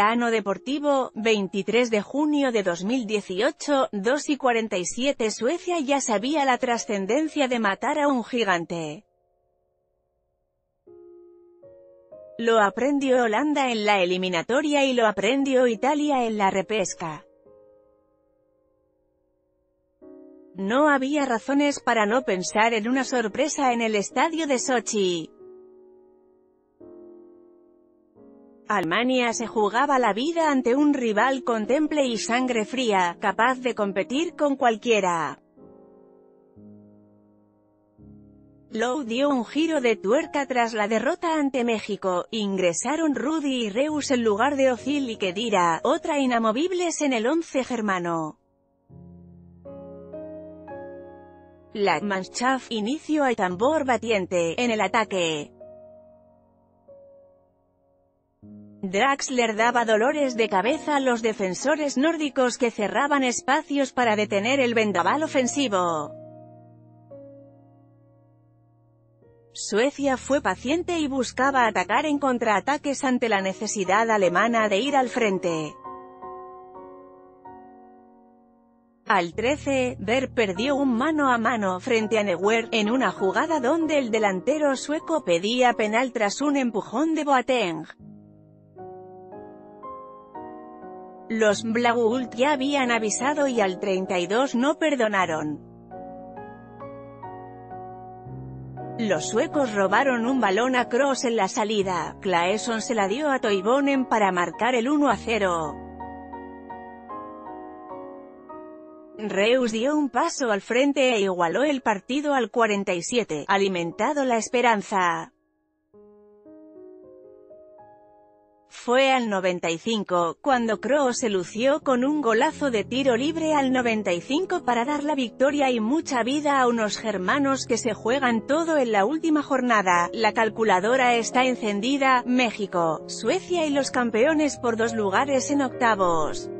Plano deportivo, 23 de junio de 2018, 2:47. Suecia ya sabía la trascendencia de matar a un gigante. Lo aprendió Holanda en la eliminatoria y lo aprendió Italia en la repesca. No había razones para no pensar en una sorpresa en el estadio de Sochi. Alemania se jugaba la vida ante un rival con temple y sangre fría, capaz de competir con cualquiera. Lowe dio un giro de tuerca tras la derrota ante México. Ingresaron Rudi y Reus en lugar de Özil y Khedira, otra inamovibles en el once germano. La Mannschaft inició a tambor batiente en el ataque. Draxler daba dolores de cabeza a los defensores nórdicos que cerraban espacios para detener el vendaval ofensivo. Suecia fue paciente y buscaba atacar en contraataques ante la necesidad alemana de ir al frente. Al 13, Berg perdió un mano a mano frente a Neuer, en una jugada donde el delantero sueco pedía penal tras un empujón de Boateng. Los Blaugrana ya habían avisado y al 32 no perdonaron. Los suecos robaron un balón a Kroos en la salida. Claesson se la dio a Toivonen para marcar el 1-0. Reus dio un paso al frente e igualó el partido al 47, alimentado la esperanza. Fue al 95, cuando Kroos se lució con un golazo de tiro libre al 95 para dar la victoria y mucha vida a unos germanos que se juegan todo en la última jornada. La calculadora está encendida. México, Suecia y los campeones por 2 lugares en octavos.